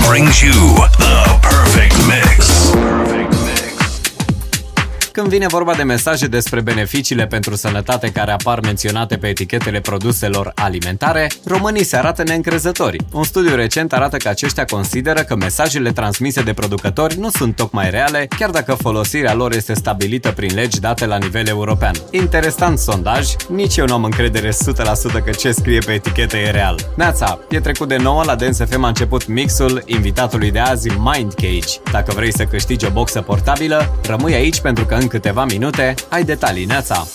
brings you the perfect mix. Când vine vorba de mesaje despre beneficiile pentru sănătate care apar menționate pe etichetele produselor alimentare, românii se arată neîncrezători. Un studiu recent arată că aceștia consideră că mesajele transmise de producători nu sunt tocmai reale, chiar dacă folosirea lor este stabilită prin legi date la nivel european. Interesant sondaj, nici eu nu am încredere 100% că ce scrie pe etichetă e real. Neața, e trecut de 9, la DanceFM a început mixul invitatului de azi, Mindcage. Dacă vrei să câștigi o boxă portabilă, rămâi aici pentru că în câteva minute ai detalii. Neața!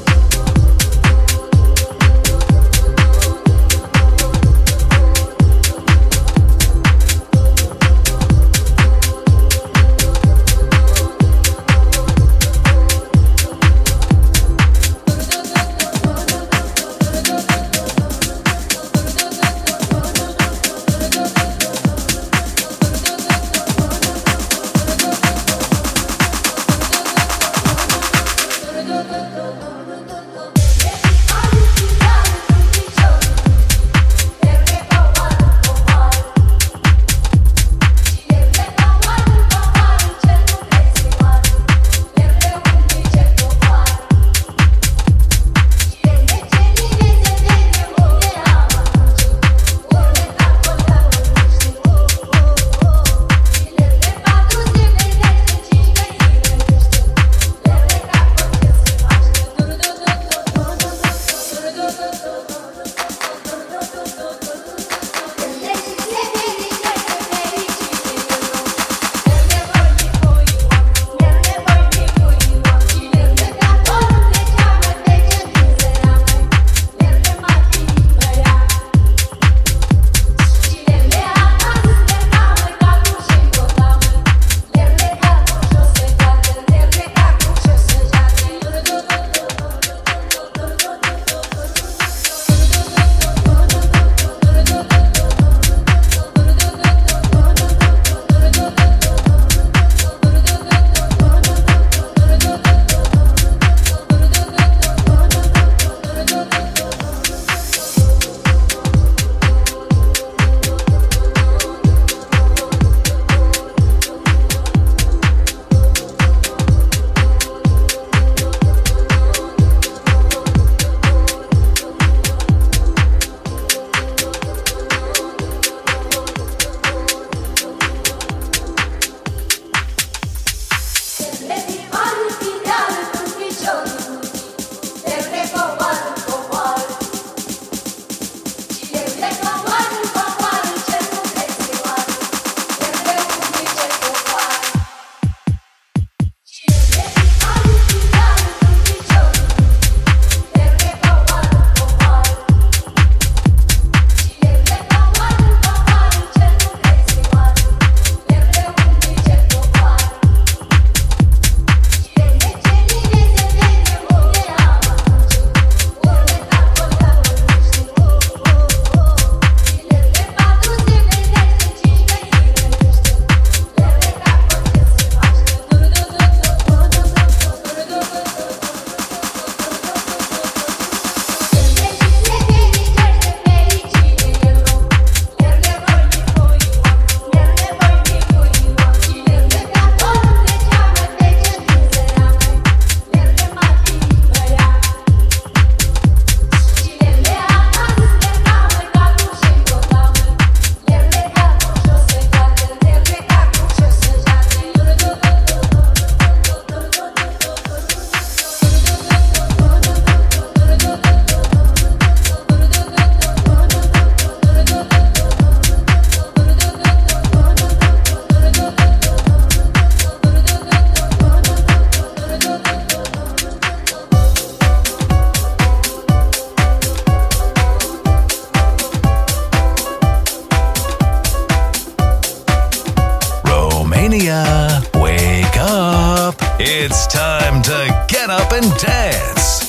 Romania, wake up. It's time to get up and dance.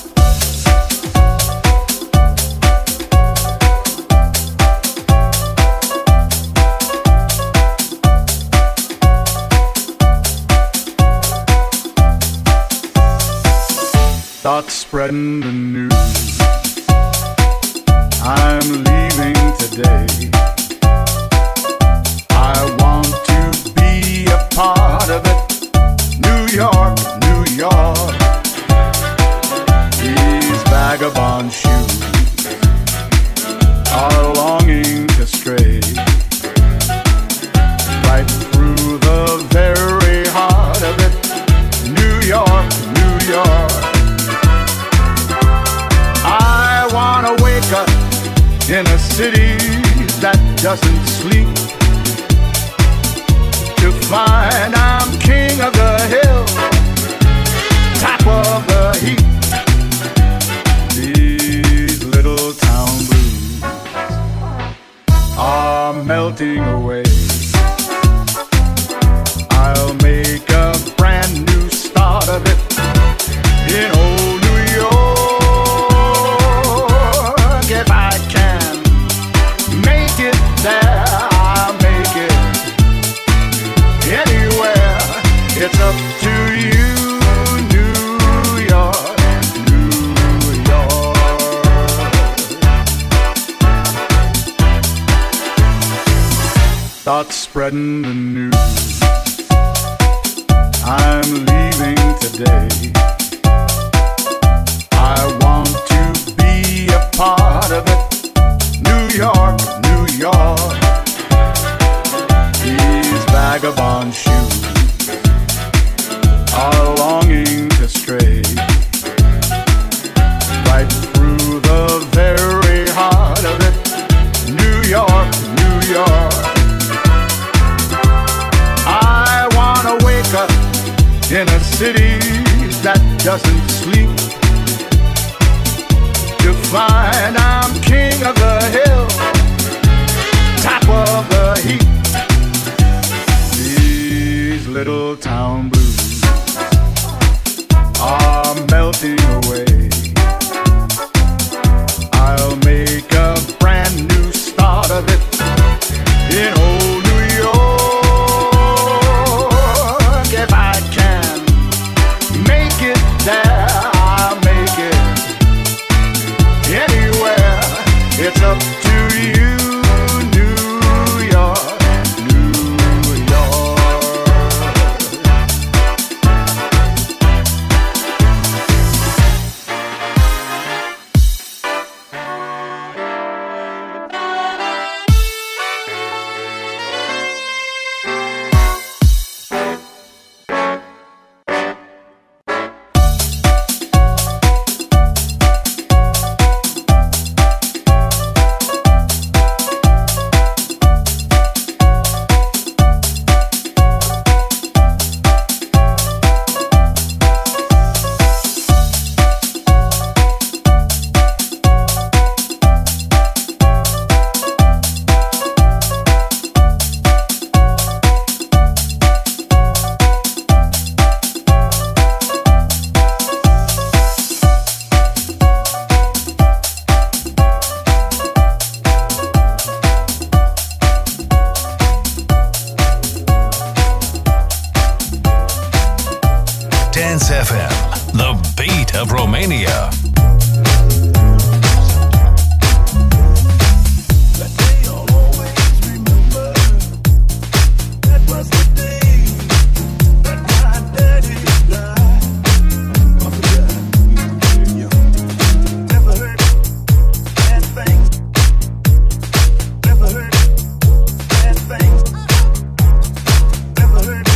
Start spreading the news. I'm leaving today. I doesn't sleep to find I'm king of the hill, top of the heap. These little town blues are melting away. I'll make a brand new start of it in old New York. If I can make it there, I'll make it anywhere. It's up to you, New York, New York. Start spreading the news. I'm leaving today. I want to be a part of it. New York, New York. These vagabond shoes are longing to stray right through the very heart of it. New York, New York. I wanna wake up in a city that doesn't sleep to find I'm king of the hill, top of the heap. These little town blues are melting away. I'll make a brand new start of it in old New York. If I can make it there, I'll make it anywhere. It's up to you, New York, New York. DanceFM, the beat of Romania.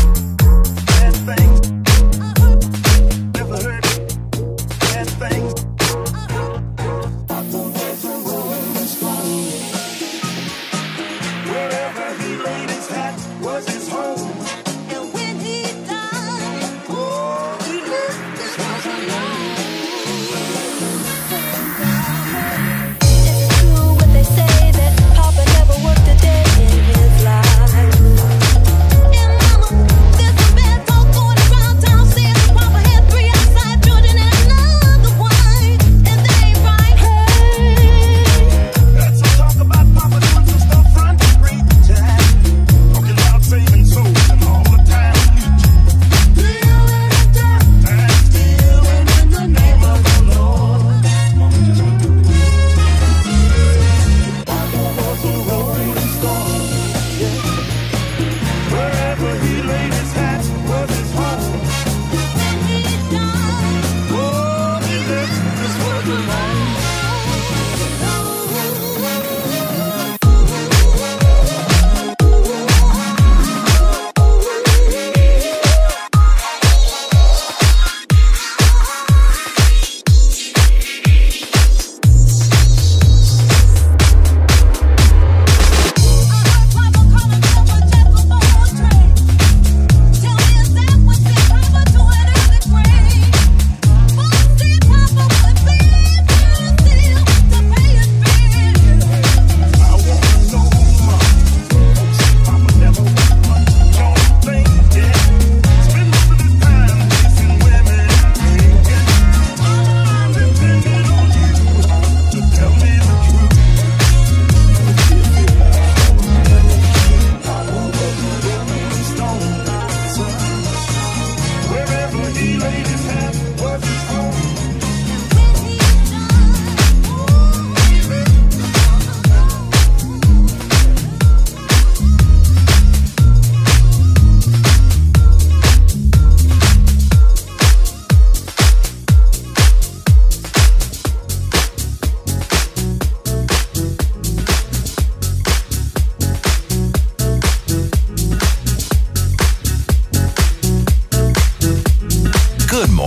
Things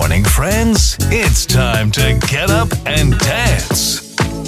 morning, friends. It's time to get up and dance.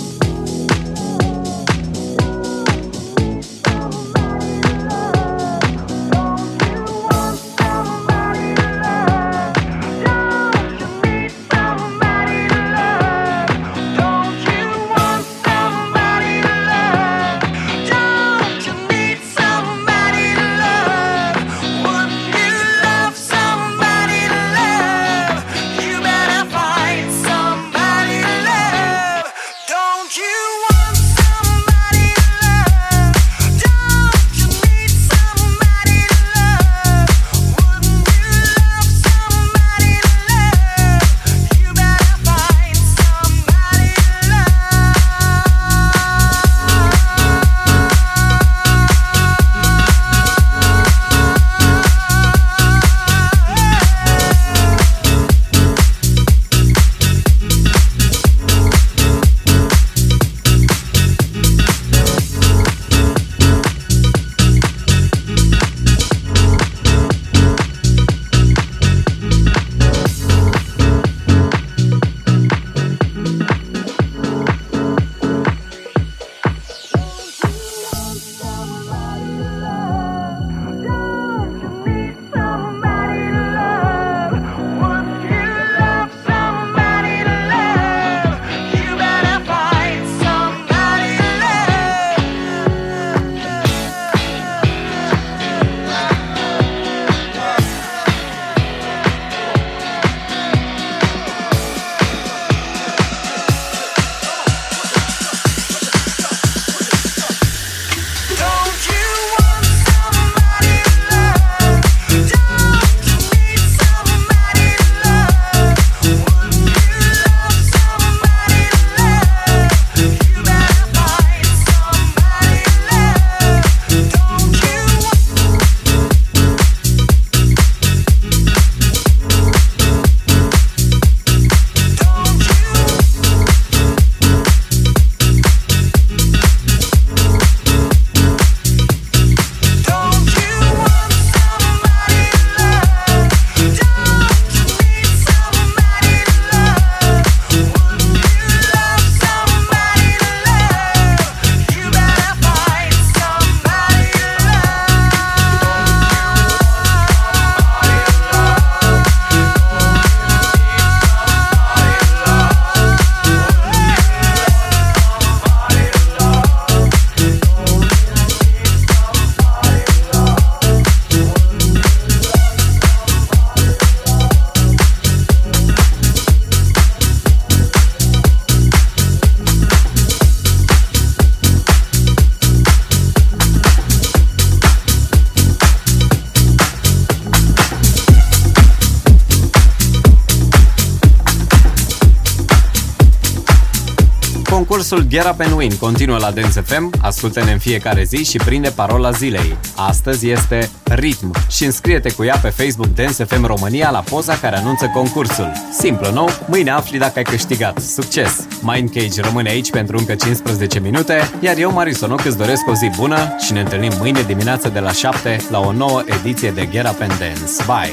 Concursul Get Up and Win continuă la DanceFM, ascultă-ne în fiecare zi și prinde parola zilei. Astăzi este ritm și înscrie-te cu ea pe Facebook DanceFM Romania la poza care anunță concursul. Simplu, nu? Mâine afli dacă ai câștigat. Succes! Mindcage rămâne aici pentru încă 15 minute, iar eu, Marisonoc, îți doresc o zi bună și ne întâlnim mâine dimineață de la 7 la o nouă ediție de Get Up and Dance. Bye!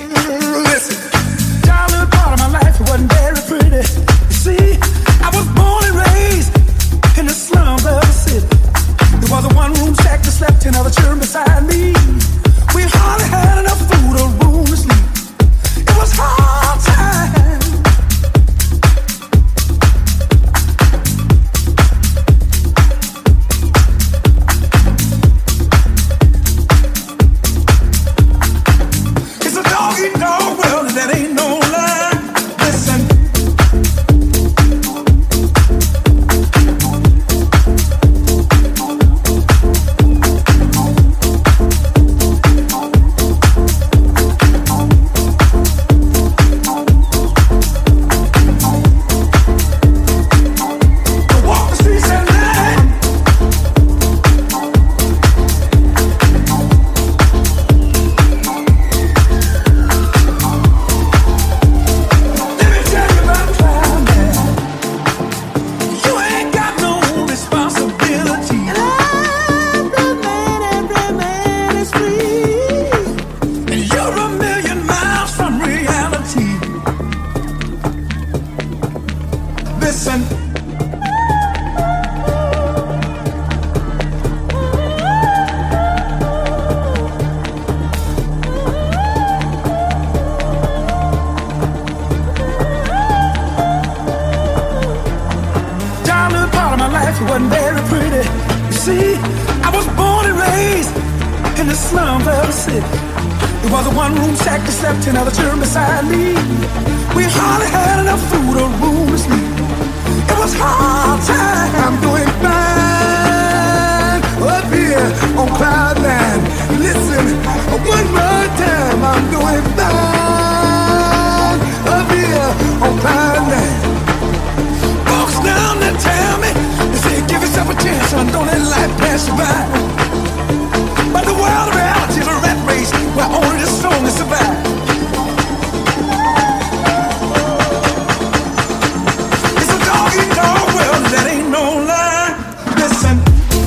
In the slums of the city, there was a one-room shack that slept another children beside me. We hardly had enough food or room to sleep. It was hard time. It's a dog-eat-dog world, and that ain't no lie. Listen. the slums of the city. It was a one-room shack that slept in other children beside me. We hardly had enough food or room to sleep. It was hard time. I'm doing fine up here on cloud nine. Listen, one more time. I'm doing fine up here on cloud nine. Folks down there tell me, they say give yourself a chance, son. Don't let life pass you by. But the world of reality is a rat race where only the strongest survive. It's a dog-eat-dog world, that ain't no lie. Listen.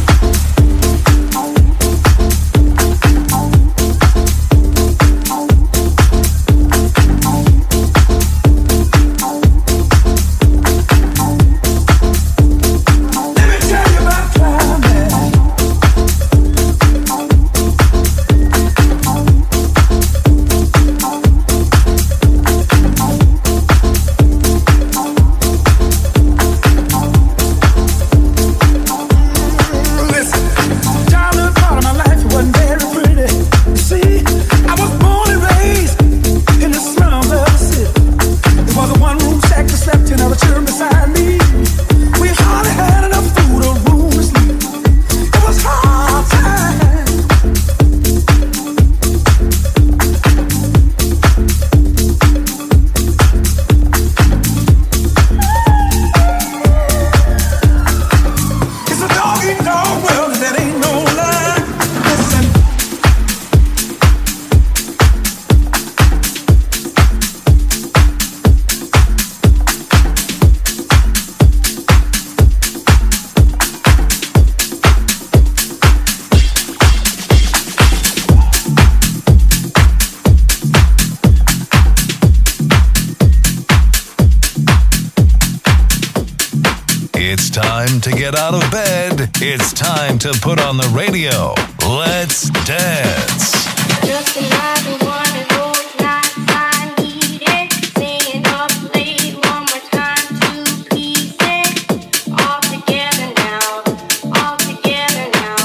It's time to get out of bed. It's time to put on the radio. Let's dance. Just another one of those nights I need it. Staying up late one more time to piece it. All together now, all together now.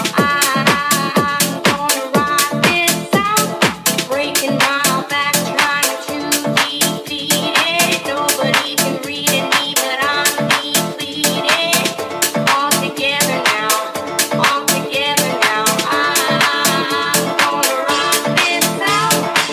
I'm gonna ride this out. Breaking my back trying to defeat it. Nobody can read me, but I'm depleted. All together now, all together now. I'm gonna ride this out.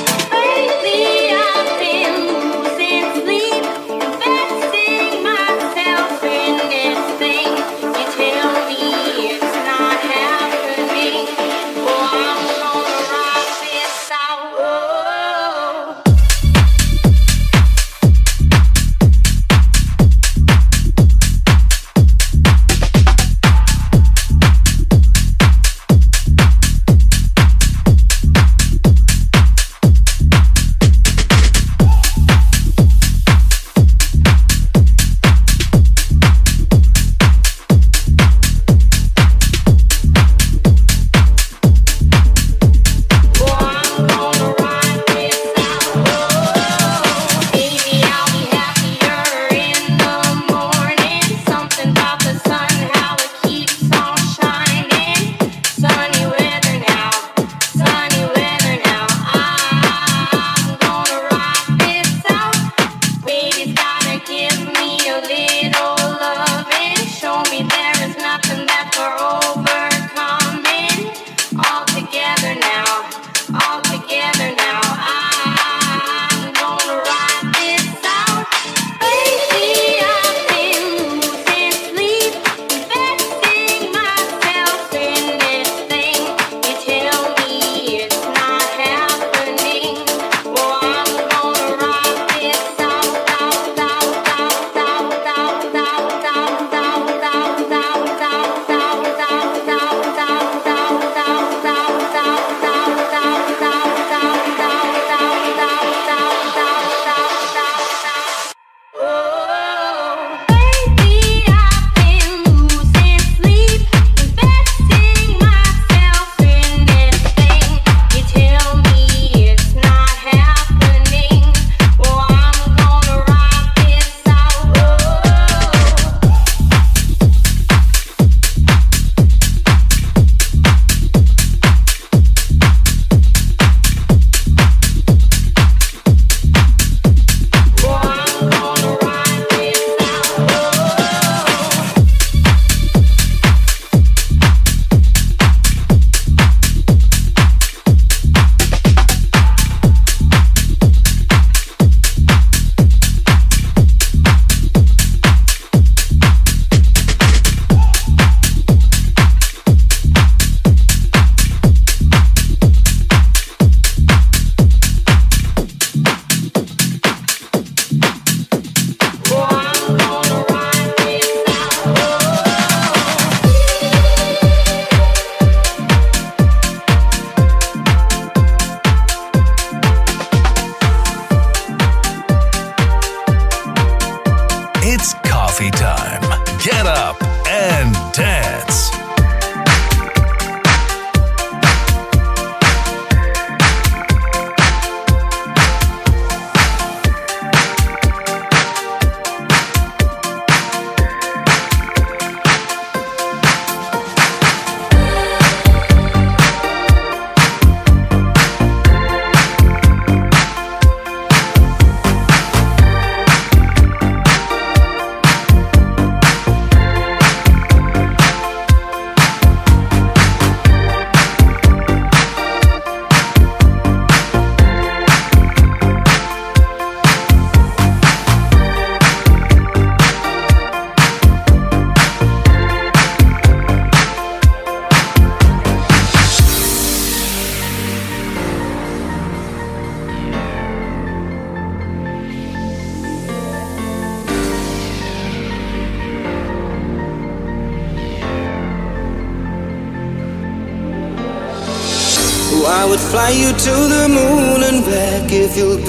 I would fly you to the moon and back if you'll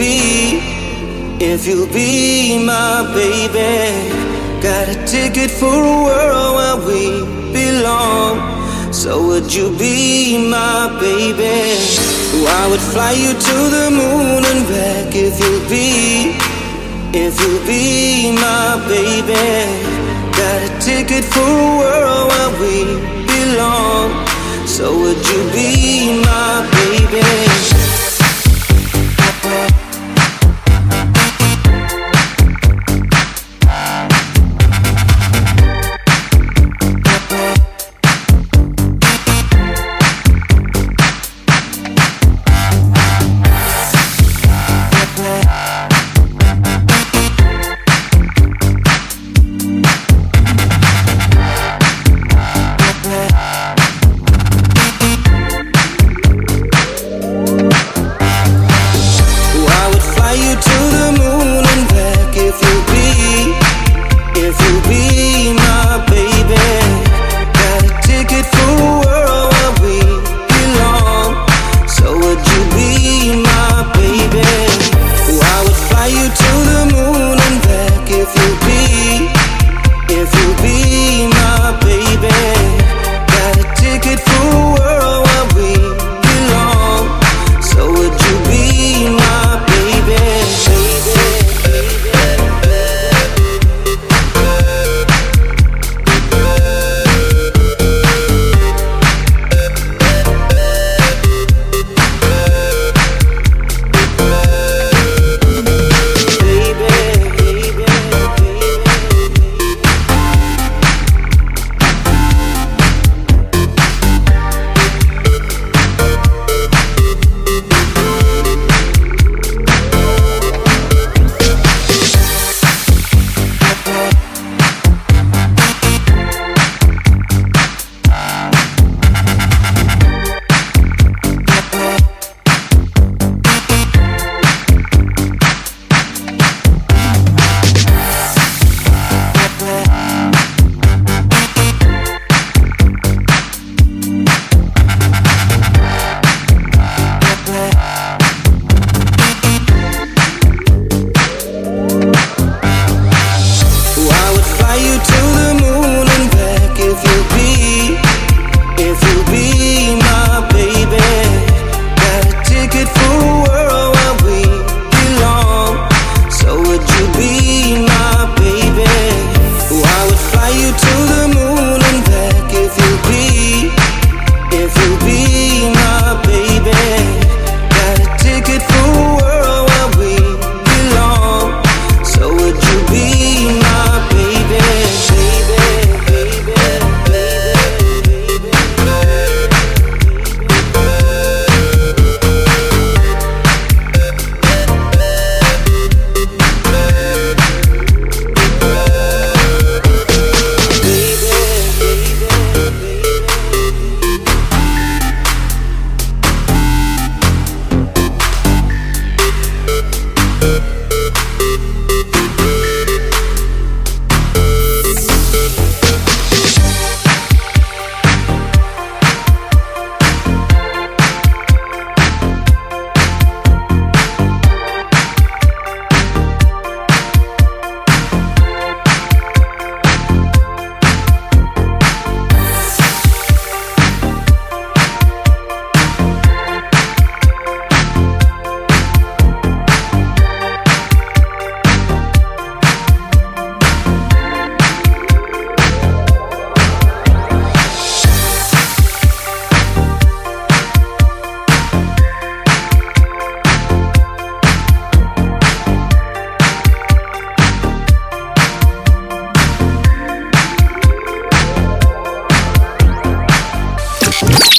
be my baby. Got a ticket for a world where we belong. So would you be my baby? I would fly you to the moon and back if you'll be my baby. Got a ticket for a world where we belong. So would you be my baby?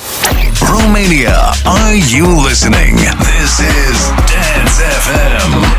Romania, are you listening? This is Dance FM.